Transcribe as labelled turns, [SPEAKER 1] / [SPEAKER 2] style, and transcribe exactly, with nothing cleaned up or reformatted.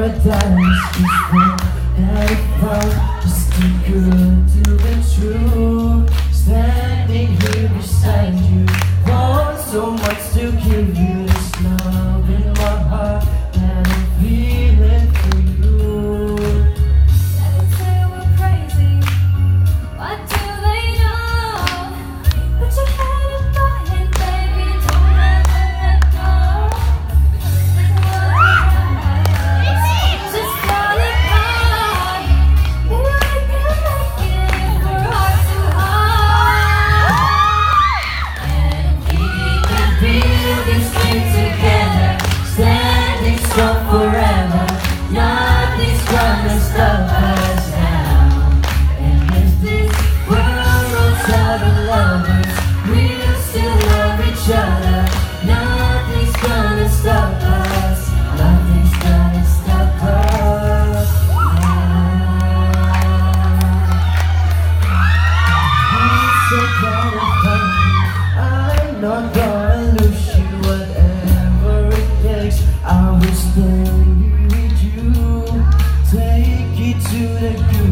[SPEAKER 1] paradise. Just one that I found, just too good to be true. Standing here beside you, want so much to give you. This love in my heart that I'm feeling for you.
[SPEAKER 2] Let me say we're crazy. What do they know? Put your head in my hand, baby. Don't ever let go. Just let it hard. Maybe we can make it. We're heart to heart. And we can build this thing together, standing strong forever. Nothing's gonna stop us now. And if this world runs out of lovers, we'll still love each other. Nothing's gonna stop us. Nothing's gonna stop us now. It's so kind of fun. I'm not gonna lose you, whatever it takes. I will stay with you. Take it to the good.